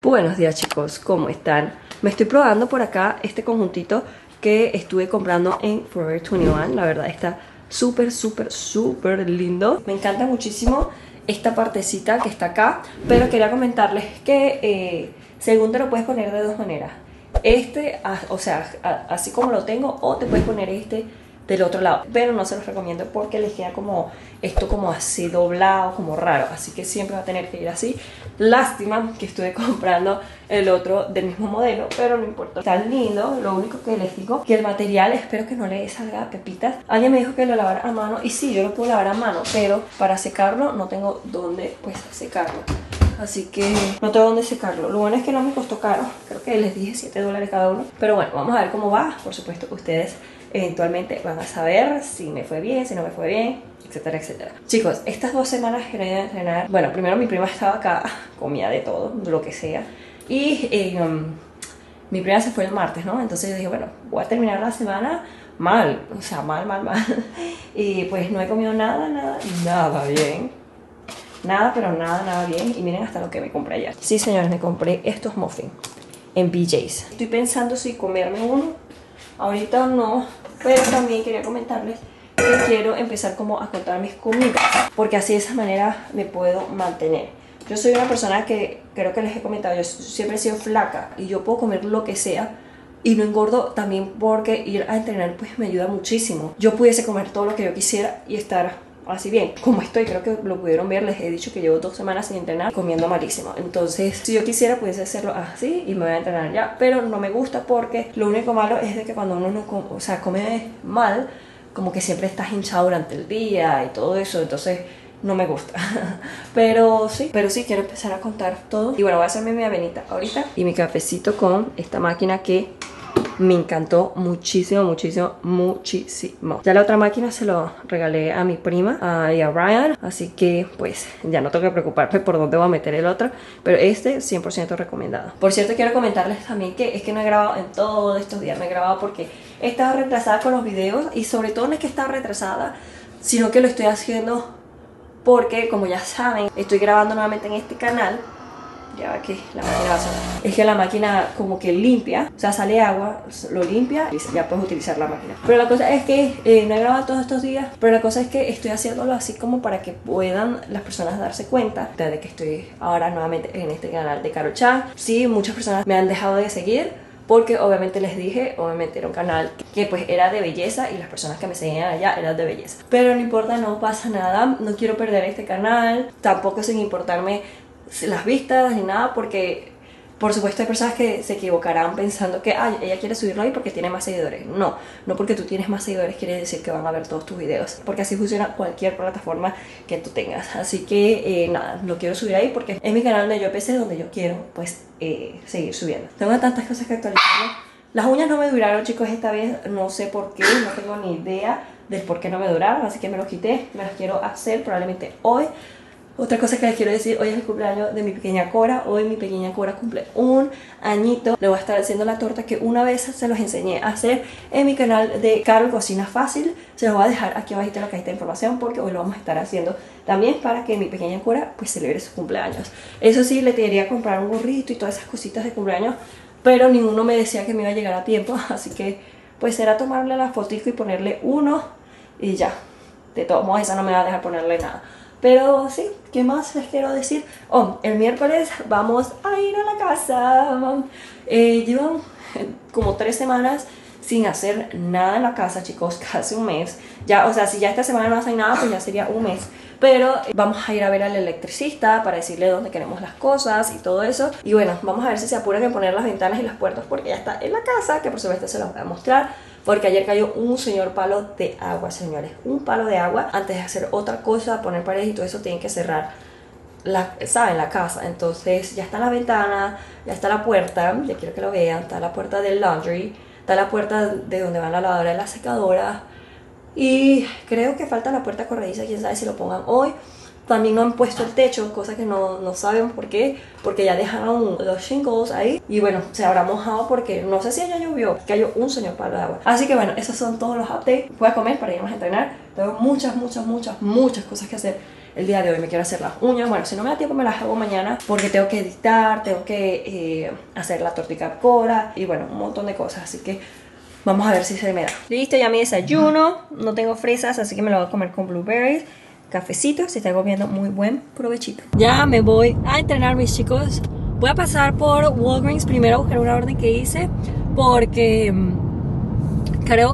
Buenos días chicos, ¿cómo están? Me estoy probando por acá este conjuntito que estuve comprando en Forever 21. La verdad está súper lindo. Me encanta muchísimo esta partecita que está acá, pero quería comentarles que según te lo puedes poner de dos maneras. O sea, así como lo tengo, o te puedes poner este del otro lado, pero no se los recomiendo porque les queda como esto como así doblado, como raro, así que siempre va a tener que ir así. Lástima que estuve comprando el otro del mismo modelo, pero no importa, está lindo. Lo único que les digo que el material, espero que no le salga pepitas. Alguien me dijo que lo lavara a mano y sí, yo lo puedo lavar a mano, pero para secarlo no tengo dónde pues secarlo. Así que no tengo dónde secarlo. Lo bueno es que no me costó caro. Creo que les dije $7 cada uno. Pero bueno, vamos a ver cómo va. Por supuesto que ustedes eventualmente van a saber si me fue bien, si no me fue bien, etcétera, etcétera. Chicos, estas 2 semanas que no iba a entrenar. Bueno, primero mi prima estaba acá, comía de todo, de lo que sea. Y mi prima se fue el martes, ¿no? Entonces yo dije, bueno, voy a terminar la semana mal. O sea, mal. Y pues no he comido nada bien. Nada, pero nada bien. Y miren hasta lo que me compré ayer. Sí, señores, me compré estos muffins en BJ's. Estoy pensando si comerme uno ahorita o no, pero también quería comentarles que quiero empezar como a contar mis comidas, porque así de esa manera me puedo mantener. Yo soy una persona que, creo que les he comentado, yo siempre he sido flaca y yo puedo comer lo que sea y no engordo, también porque ir a entrenar pues me ayuda muchísimo. Yo pudiese comer todo lo que yo quisiera y estar así bien como estoy. Creo que lo pudieron ver, les he dicho que llevo 2 semanas sin entrenar comiendo malísimo. Entonces si yo quisiera pudiese hacerlo así y me voy a entrenar ya, pero no me gusta porque lo único malo es de que cuando uno no come, o sea, come mal, como que siempre estás hinchado durante el día y todo eso, entonces no me gusta. pero sí quiero empezar a contar todo. Y bueno, voy a hacerme mi avenita ahorita y mi cafecito con esta máquina que me encantó muchísimo. Ya la otra máquina se lo regalé a mi prima y a Ryan, así que pues ya no tengo que preocuparme por dónde voy a meter el otro, pero este 100% recomendado. Por cierto, quiero comentarles también que es que no he grabado en todos estos días, no he grabado porque he estado retrasada con los videos, y sobre todo no es que he estado retrasada, sino que lo estoy haciendo porque, como ya saben, estoy grabando nuevamente en este canal. Ya va que la máquina va a sonar. Es que la máquina como que limpia, o sea, sale agua, lo limpia y ya puedes utilizar la máquina. Pero la cosa es que no he grabado todos estos días, pero la cosa es que estoy haciéndolo así como para que puedan las personas darse cuenta de que estoy ahora nuevamente en este canal de Karol Chan. Sí, muchas personas me han dejado de seguir porque obviamente les dije, obviamente era un canal que pues era de belleza y las personas que me seguían allá eran de belleza. Pero no importa, no pasa nada, no quiero perder este canal, tampoco sin importarme las vistas ni nada, porque por supuesto hay personas que se equivocarán pensando que ella quiere subirlo ahí porque tiene más seguidores. No porque tú tienes más seguidores quiere decir que van a ver todos tus videos, porque así funciona cualquier plataforma que tú tengas. Así que nada, lo quiero subir ahí porque es mi canal de Yo PC, donde yo quiero pues seguir subiendo. Tengo tantas cosas que actualizar. Las uñas no me duraron, chicos, esta vez, no sé por qué, no tengo ni idea del por qué no me duraron, así que me los quité. Me las quiero hacer probablemente hoy. Otra cosa que les quiero decir, hoy es el cumpleaños de mi pequeña Cora. Hoy mi pequeña Cora cumple 1 añito. Le voy a estar haciendo la torta que una vez se los enseñé a hacer en mi canal de Karol Cocina Fácil. Se los voy a dejar aquí abajito en la cajita de información porque hoy lo vamos a estar haciendo también para que mi pequeña Cora pues celebre su cumpleaños. Eso sí, le quería comprar un gorrito y todas esas cositas de cumpleaños, pero ninguno me decía que me iba a llegar a tiempo, así que pues será tomarle la fotico y ponerle uno y ya. De todos modos, esa no me va a dejar ponerle nada. Pero sí, ¿qué más les quiero decir? El miércoles vamos a ir a la casa. Llevan como 3 semanas sin hacer nada en la casa, chicos, casi un mes. Ya, o sea, si ya esta semana no hacen nada, pues ya sería un mes. Pero vamos a ir a ver al electricista para decirle dónde queremos las cosas y todo eso. Y bueno, vamos a ver si se apuran en poner las ventanas y las puertas porque ya está en la casa, que por supuesto se los voy a mostrar. Porque ayer cayó un señor palo de agua, señores. Un palo de agua. Antes de hacer otra cosa, poner paredes y todo eso, tienen que cerrar la casa. Entonces ya está la ventana, ya está la puerta, ya quiero que lo vean. Está la puerta del laundry, está la puerta de donde van la lavadora y la secadora. Y creo que falta la puerta corrediza, quién sabe si lo pongan hoy. También no han puesto el techo, cosa que no saben por qué, porque ya dejaron los shingles ahí. Y bueno, se habrá mojado porque no sé si allá llovió, cayó un señor palo de agua. Así que bueno, esos son todos los updates. Voy a comer para irnos a entrenar. Tengo muchas cosas que hacer el día de hoy me quiero hacer las uñas. Bueno, si no me da tiempo me las hago mañana porque tengo que editar, tengo que hacer la tortica Cora y bueno, un montón de cosas, así que vamos a ver si se me da. Listo, ya mi desayuno, no tengo fresas, así que me lo voy a comer con blueberries. Cafecito, se está comiendo muy buen provechito. Ya me voy a entrenar, mis chicos. Voy a pasar por Walgreens primero a buscar una orden que hice porque creo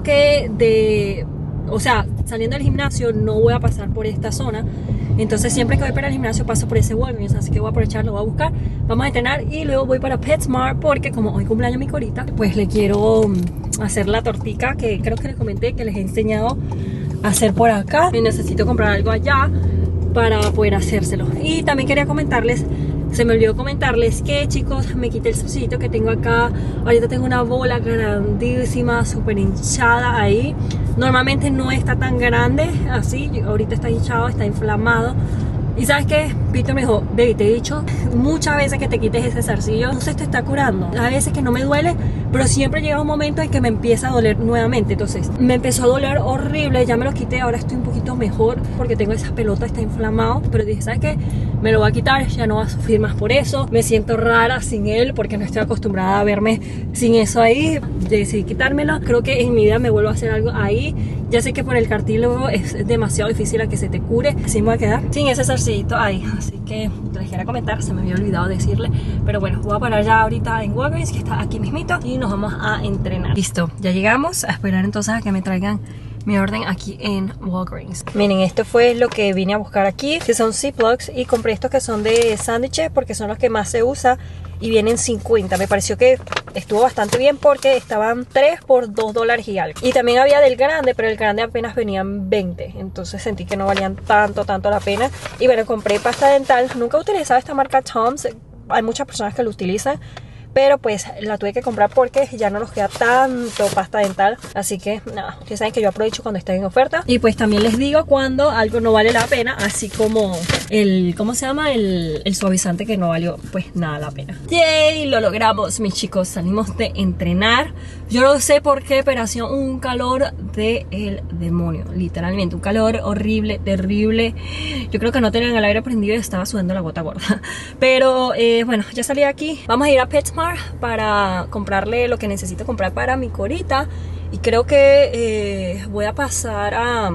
que o sea, saliendo del gimnasio no voy a pasar por esta zona. Entonces siempre que voy para el gimnasio paso por ese Walgreens, así que voy a aprovechar, lo voy a buscar. Vamos a entrenar y luego voy para PetSmart porque como hoy cumpleaños mi Corita, pues le quiero hacer la tortica que creo que les comenté que les he enseñado a hacer por acá. Y necesito comprar algo allá para poder hacérselo. Y también quería comentarles, se me olvidó comentarles que, chicos, me quité el solcito que tengo acá. Ahorita tengo una bola grandísima, súper hinchada ahí. Normalmente no está tan grande así, ahorita está hinchado, está inflamado. Y ¿sabes qué? Peter me dijo, baby, te he dicho muchas veces que te quites ese zarcillo, no se te está curando. A veces que no me duele, pero siempre llega un momento en que me empieza a doler nuevamente. Entonces me empezó a doler horrible, ya me lo quité, ahora estoy un poquito mejor porque tengo esa pelota, está inflamado. Pero dije, ¿sabes qué? Me lo voy a quitar, ya no va a sufrir más por eso. Me siento rara sin él porque no estoy acostumbrada a verme sin eso ahí. Decidí quitármelo, creo que en mi vida me vuelvo a hacer algo ahí. Ya sé que por el cartílago es demasiado difícil a que se te cure. Así me voy a quedar sin ese zarcillito ahí. Así que les quería comentar, se me había olvidado decirle. Pero bueno, voy a parar ya ahorita en Walgreens, que está aquí mismito, y nos vamos a entrenar. Listo, ya llegamos a esperar entonces a que me traigan mi orden aquí en Walgreens. Miren, esto fue lo que vine a buscar aquí, que son Ziplocs, y compré estos que son de sándwiches porque son los que más se usa y vienen 50. Me pareció que estuvo bastante bien porque estaban 3 por $2 y algo. Y también había del grande, pero el grande apenas venían 20. Entonces sentí que no valían tanto la pena. Y bueno, compré pasta dental. Nunca he utilizado esta marca Tom's. Hay muchas personas que lo utilizan, pero pues la tuve que comprar porque ya no nos queda tanto pasta dental. Así que nada, ustedes saben que yo aprovecho cuando está en oferta. Y pues también les digo cuando algo no vale la pena, así como el, ¿cómo se llama? El suavizante que no valió pues nada la pena. ¡Yay! Lo logramos, mis chicos. Salimos de entrenar. Yo no sé por qué, pero hacía un calor del demonio. Literalmente, un calor horrible, terrible. Yo creo que no tenían el aire prendido y estaba sudando la gota gorda. Pero bueno, ya salí de aquí. Vamos a ir a PetSmart para comprarle lo que necesito comprar para mi Corita. Y creo que voy a pasar a,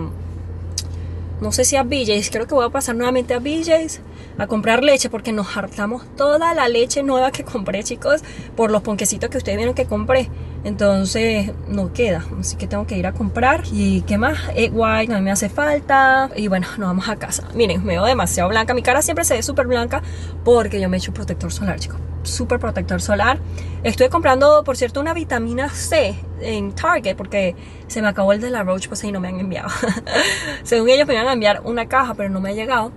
no sé si a BJ's, creo que voy a pasar nuevamente a BJ's a comprar leche porque nos hartamos toda la leche nueva que compré, chicos, por los ponquecitos que ustedes vieron que compré. Entonces no queda, así que tengo que ir a comprar. ¿Y qué más? Egg white también me hace falta. Y bueno, nos vamos a casa. Miren, me veo demasiado blanca. Mi cara siempre se ve súper blanca porque yo me echo protector solar, chicos. Súper protector solar. Estoy comprando, por cierto, una vitamina C en Target porque se me acabó el de la Roche, pues ahí no me han enviado. Según ellos me iban a enviar una caja, pero no me ha llegado.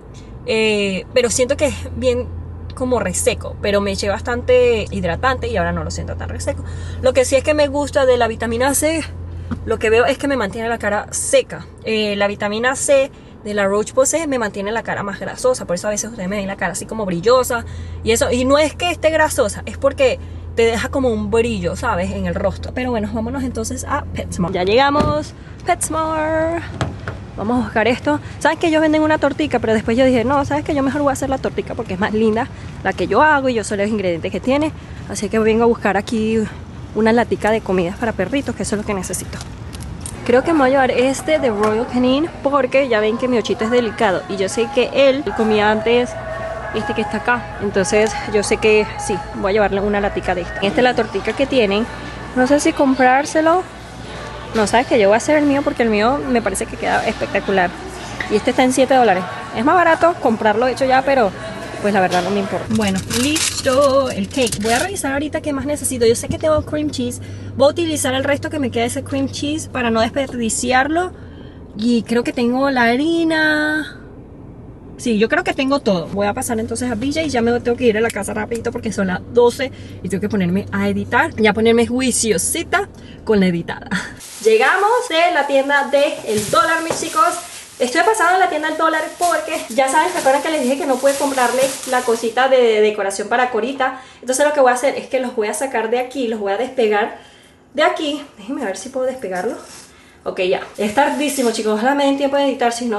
Pero siento que es bien como reseco, pero me eché bastante hidratante y ahora no lo siento tan reseco. Lo que sí es que me gusta de la vitamina C, lo que veo es que me mantiene la cara seca. La vitamina C de la Roche-Posay me mantiene la cara más grasosa, por eso a veces ustedes me ven la cara así como brillosa y eso, y no es que esté grasosa, es porque te deja como un brillo, ¿sabes? En el rostro. Pero bueno, vámonos entonces a PetSmart. Ya llegamos, PetSmart. Vamos a buscar esto. Saben que ellos venden una tortica, pero después yo dije, no, sabes que yo mejor voy a hacer la tortica porque es más linda la que yo hago y yo sé los ingredientes que tiene. Así que vengo a buscar aquí una latica de comidas para perritos, que eso es lo que necesito. Creo que me voy a llevar este de Royal Canin porque ya ven que mi ochito es delicado y yo sé que él comía antes este que está acá. Entonces yo sé que sí, voy a llevarle una latica de este. Esta es la tortica que tienen. No sé si comprárselo. No, sabes que yo voy a hacer el mío porque el mío me parece que queda espectacular. Y este está en $7. Es más barato comprarlo hecho ya, pero pues la verdad no me importa. Bueno, listo el cake. Voy a revisar ahorita qué más necesito. Yo sé que tengo cream cheese. Voy a utilizar el resto que me queda de ese cream cheese para no desperdiciarlo. Y creo que tengo la harina. Sí, yo creo que tengo todo. Voy a pasar entonces a BJ y ya me tengo que ir a la casa rapidito porque son las 12 y tengo que ponerme a editar. Ya ponerme juiciosita con la editada. Llegamos de la tienda del dólar, mis chicos. Estoy pasando en la tienda del dólar porque ya saben, ¿se acuerdan que les dije que no pude comprarle la cosita de decoración para Corita? Entonces lo que voy a hacer es que los voy a sacar de aquí, los voy a despegar de aquí. Déjenme ver si puedo despegarlo. Ok, ya. Es tardísimo, chicos. Ojalá me den tiempo de editar, si no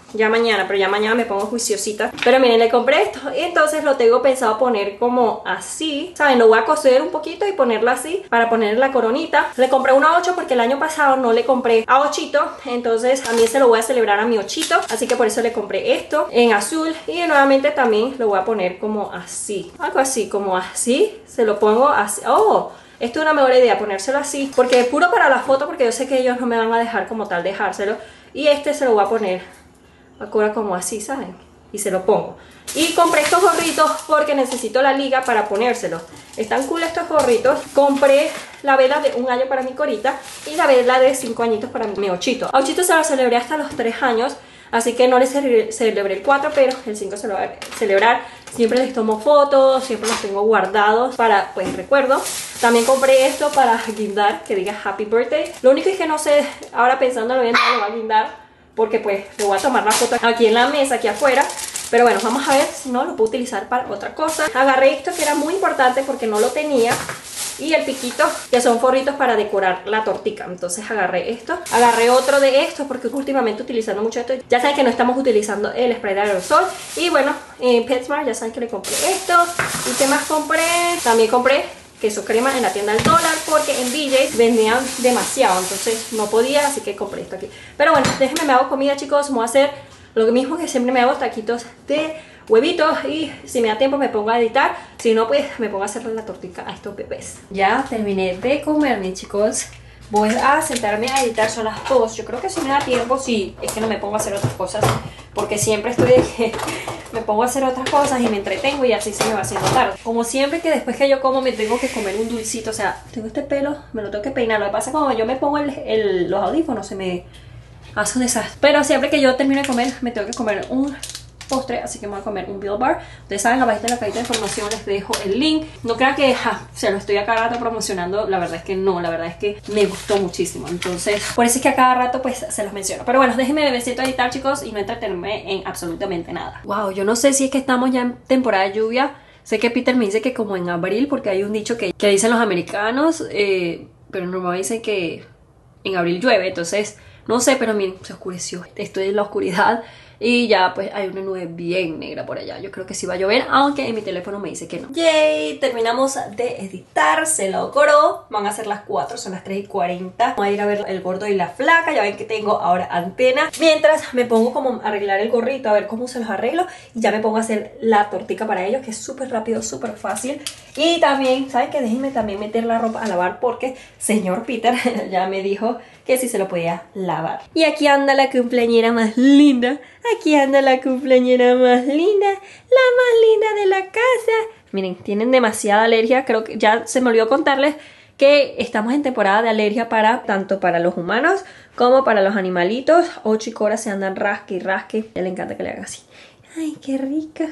ya mañana, pero ya mañana me pongo juiciosita. Pero miren, le compré esto y entonces lo tengo pensado poner como así, ¿saben? Lo voy a coser un poquito y ponerlo así para poner la coronita. Le compré una 8 porque el año pasado no le compré a Ochito, entonces también se lo voy a celebrar a mi Ochito, así que por eso le compré esto en azul y nuevamente también lo voy a poner como así, algo así, como así, se lo pongo así. ¡Oh! Esto es una mejor idea, ponérselo así, porque es puro para la foto, porque yo sé que ellos no me van a dejar como tal dejárselo. Y este se lo voy a poner ahora como así, ¿saben? Y se lo pongo. Y compré estos gorritos porque necesito la liga para ponérselo. Están cool estos gorritos. Compré la vela de 1 año para mi Corita y la vela de 5 añitos para mi Ochito. A Ochito se lo celebré hasta los 3 años. Así que no les celebré el 4, pero el 5 se lo voy a celebrar. Siempre les tomo fotos, siempre los tengo guardados para, pues, recuerdo. También compré esto para guindar, que diga Happy Birthday. Lo único es que no sé, ahora pensándolo bien, no lo voy a guindar, porque pues le voy a tomar la foto aquí en la mesa, aquí afuera. Pero bueno, vamos a ver si no lo puedo utilizar para otra cosa. Agarré esto que era muy importante porque no lo tenía. Y el piquito, que son forritos para decorar la tortica. Entonces agarré esto. Agarré otro de estos porque últimamente utilizando mucho esto. Ya saben que no estamos utilizando el spray de aerosol. Y bueno, en PetSmart ya saben que le compré esto. ¿Y qué más compré? También compré queso crema en la tienda del dólar porque en BJ's vendían demasiado. Entonces no podía, así que compré esto aquí. Pero bueno, déjenme, me hago comida, chicos. Voy a hacer lo mismo que siempre me hago, taquitos de huevitos y si me da tiempo me pongo a editar, si no pues me pongo a hacerle la tortica a estos bebés. Ya terminé de comerme, chicos, voy a sentarme a editar, son las 2, yo creo que si me da tiempo, si es que no me pongo a hacer otras cosas, porque siempre estoy de que me pongo a hacer otras cosas y me entretengo y así se me va haciendo tarde. Como siempre que después que yo como me tengo que comer un dulcito, o sea, tengo este pelo, me lo tengo que peinar, lo que pasa es que cuando yo me pongo los audífonos se me hace un desastre, pero siempre que yo termino de comer me tengo que comer un postre, así que me voy a comer un Build Bar. Ustedes saben, abajo en la cajita de información les dejo el link. No crean que se lo estoy a cada rato promocionando, la verdad es que no, la verdad es que me gustó muchísimo, entonces por eso es que a cada rato pues se los menciono. Pero bueno, déjenme bebecito a editar, chicos, y no entretenerme en absolutamente nada. Wow, yo no sé si es que estamos ya en temporada de lluvia. Sé que Peter me dice que como en abril, porque hay un dicho que dicen los americanos, pero normalmente dicen que en abril llueve, entonces no sé, pero miren, se oscureció, estoy en la oscuridad y ya pues hay una nube bien negra por allá. Yo creo que sí va a llover, aunque en mi teléfono me dice que no. Yay, terminamos de editar, se logró. Van a ser las 4, son las 3:40. Voy a ir a ver El Gordo y la Flaca, ya ven que tengo ahora antena. Mientras me pongo como a arreglar el gorrito, a ver cómo se los arreglo. Y ya me pongo a hacer la tortica para ellos, que es súper rápido, súper fácil. Y también, ¿saben qué? Déjenme también meter la ropa a lavar porque señor Peter ya me dijo que sí se lo podía lavar. Y aquí anda la cumpleañera más linda. Aquí anda la cumpleañera más linda. La más linda de la casa. Miren, tienen demasiada alergia. Creo que ya se me olvidó contarles que estamos en temporada de alergia tanto para los humanos como para los animalitos. Ocho y Cora se andan rasque y rasque. A él le encanta que le hagan así. Ay, qué rica.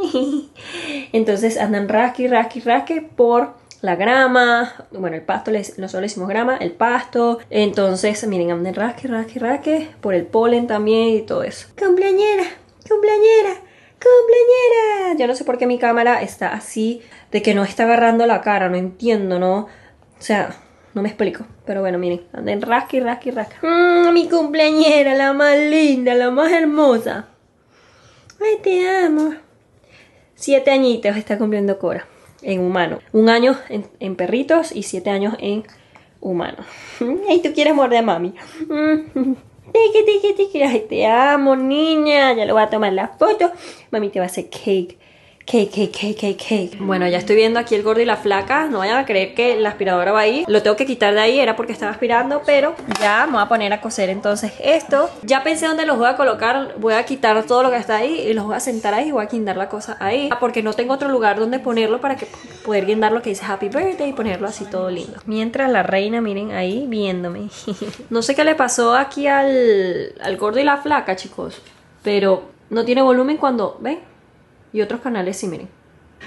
Entonces andan rasque y rasque y rasque por la grama, bueno, el pasto, nosotros le hicimos grama, el pasto. Entonces, miren, andan rasque, rasque, rasque por el polen también y todo eso. Cumpleañera, cumpleañera, cumpleañera. Yo no sé por qué mi cámara está así, de que no está agarrando la cara, no entiendo, ¿no? O sea, no me explico. Pero bueno, miren, anden rasque, rasque, rasque. Mi cumpleañera, la más linda, la más hermosa. Ay, te amo. 7 añitos está cumpliendo Cora. En humano, 1 año en perritos y 7 años en humano. Ay, tú quieres morder a mami. Ay, te amo, niña. Ya le voy a tomar la foto. Mami te va a hacer cake. Cake. Bueno, ya estoy viendo aquí El Gordo y la Flaca. No vayan a creer que la aspiradora va ahí. Lo tengo que quitar de ahí, era porque estaba aspirando. Pero ya me voy a poner a coser entonces esto. Ya pensé dónde los voy a colocar. Voy a quitar todo lo que está ahí y los voy a sentar ahí y voy a guindar la cosa ahí, porque no tengo otro lugar donde ponerlo para que poder guindar lo que dice Happy Birthday y ponerlo así todo lindo. Mientras la reina, miren, ahí viéndome. No sé qué le pasó aquí al Gordo y la Flaca, chicos, pero no tiene volumen cuando... ¿ven? Y otros canales sí, miren.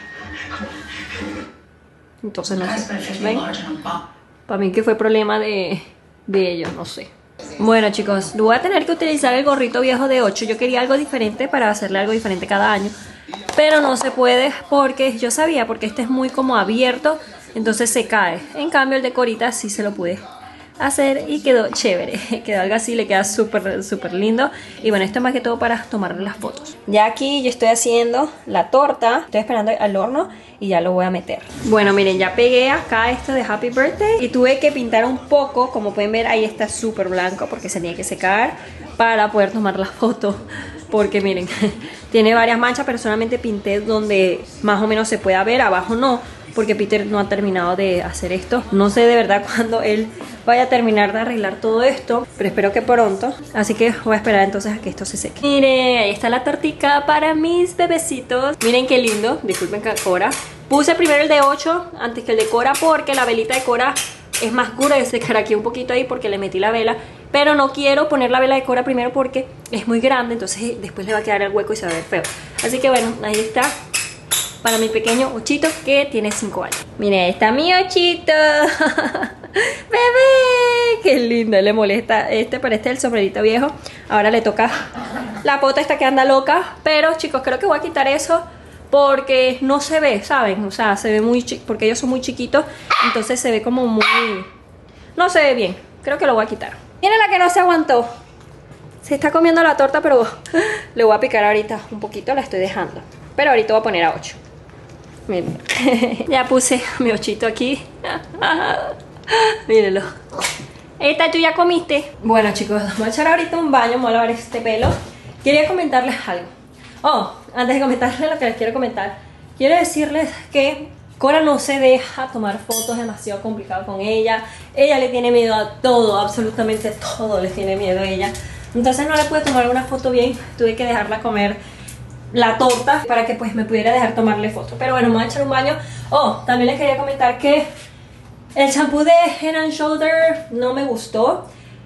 Entonces no sé. ¿Ven? Para mí que fue problema de ellos, no sé. Bueno, chicos, voy a tener que utilizar el gorrito viejo de 8. Yo quería algo diferente para hacerle algo diferente cada año, pero no se puede porque yo sabía, porque este es muy como abierto, entonces se cae. En cambio el de Corita sí se lo pude hacer y quedó chévere. Quedó algo así, le queda súper súper lindo. Y bueno, esto es más que todo para tomarle las fotos. Ya aquí yo estoy haciendo la torta, estoy esperando al horno y ya lo voy a meter. Bueno, miren, ya pegué acá esto de Happy Birthday y tuve que pintar un poco. Como pueden ver, ahí está súper blanco porque se tiene que secar para poder tomar la foto. Porque miren, tiene varias manchas, pero solamente pinté donde más o menos se pueda ver, abajo no, porque Peter no ha terminado de hacer esto. No sé de verdad cuándo él vaya a terminar de arreglar todo esto, pero espero que pronto. Así que voy a esperar entonces a que esto se seque. Miren, ahí está la tortica para mis bebecitos. Miren qué lindo, disculpen Cora. Puse primero el de 8 antes que el de Cora porque la velita de Cora es más gruesa. Se caraqueó un poquito ahí porque le metí la vela. Pero no quiero poner la vela de Cora primero porque es muy grande, entonces después le va a quedar el hueco y se va a ver feo. Así que bueno, ahí está. Para mi pequeño Ochito que tiene 5 años. Miren, ahí está mi Ochito. ¡Bebé! ¡Qué lindo! Le molesta pero este es el sombrerito viejo. Ahora le toca la pota esta que anda loca. Pero chicos, creo que voy a quitar eso porque no se ve, ¿saben? O sea, se ve muy chiquito, porque ellos son muy chiquitos. Entonces se ve como muy... no se ve bien. Creo que lo voy a quitar. Miren la que no se aguantó. Se está comiendo la torta, pero le voy a picar ahorita un poquito. La estoy dejando. Pero ahorita voy a poner a 8. Miren. Ya puse mi Ochito aquí. Mírenlo. Esta, ¿tú ya comiste? Bueno chicos, voy a echar ahorita un baño. Me voy a lavar este pelo. Quería comentarles algo. Oh, antes de comentarles lo que les quiero comentar, quiero decirles que Cora no se deja tomar fotos, es demasiado complicado con ella. Ella le tiene miedo a todo, absolutamente todo le tiene miedo a ella. Entonces no le pude tomar una foto bien, tuve que dejarla comer la torta para que pues me pudiera dejar tomarle foto. Pero bueno, me voy a echar un baño. Oh, también les quería comentar que el shampoo de Head and Shoulder no me gustó.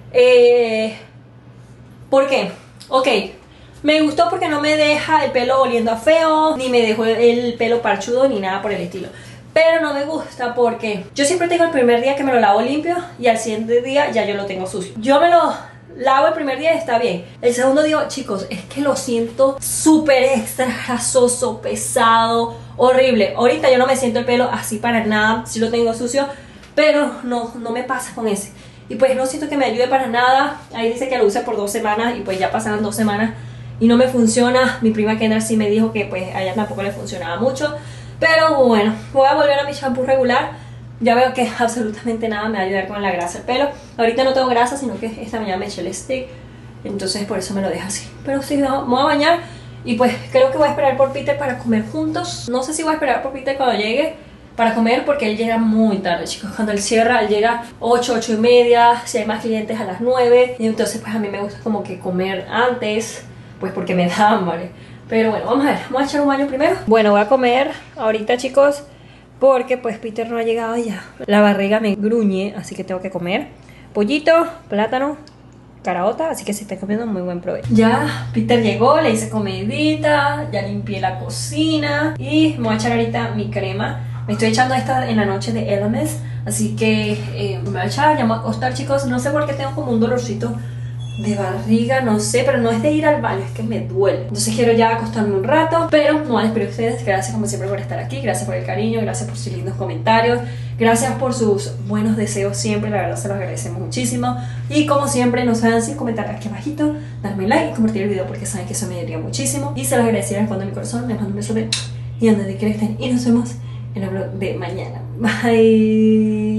¿Por qué? Ok, me gustó porque no me deja el pelo oliendo a feo, ni me dejó el pelo parchudo, ni nada por el estilo. Pero no me gusta porque yo siempre tengo el primer día que me lo lavo limpio y al siguiente día ya yo lo tengo sucio. Yo me lo lavo el primer día y está bien. El segundo día, chicos, es que lo siento súper extra grasoso, pesado, horrible. Ahorita yo no me siento el pelo así para nada, sí lo tengo sucio, pero no me pasa con ese. Y pues no siento que me ayude para nada. Ahí dice que lo use por 2 semanas y pues ya pasaron 2 semanas y no me funciona. Mi prima Kendra sí me dijo que pues a ella tampoco le funcionaba mucho. Pero bueno, voy a volver a mi shampoo regular. Ya veo que absolutamente nada me va a ayudar con la grasa del pelo. Ahorita no tengo grasa, sino que esta mañana me eché el stick. Entonces por eso me lo dejo así. Pero sí, me voy a bañar. Y pues creo que voy a esperar por Peter para comer juntos. No sé si voy a esperar por Peter cuando llegue para comer, porque él llega muy tarde, chicos. Cuando él cierra, él llega 8, 8 y media. Si hay más clientes a las 9. Y entonces pues a mí me gusta como que comer antes, pues porque me da hambre. Pero bueno, vamos a ver, vamos a echar un baño primero. Bueno, voy a comer ahorita, chicos, porque pues Peter no ha llegado ya. La barriga me gruñe, así que tengo que comer pollito, plátano, caraota, así que se está comiendo muy buen provecho. Ya Peter llegó, le hice comidita, ya limpié la cocina y me voy a echar ahorita mi crema. Me estoy echando esta en la noche de Elemis, así que me voy a echar, ya me voy a acostar, chicos. No sé por qué tengo como un dolorcito de barriga, no sé, pero no es de ir al baño, es que me duele. Entonces quiero ya acostarme un rato, pero no les pido a ustedes. Gracias como siempre por estar aquí, gracias por el cariño, gracias por sus lindos comentarios, gracias por sus buenos deseos siempre, la verdad se los agradecemos muchísimo. Y como siempre, no saben sin comentar aquí abajito, darme like y compartir el video porque saben que eso me ayudaría muchísimo. Y se los agradecería en el fondo de mi corazón. Les mando un beso y donde quiera que estén y nos vemos en el vlog de mañana. Bye.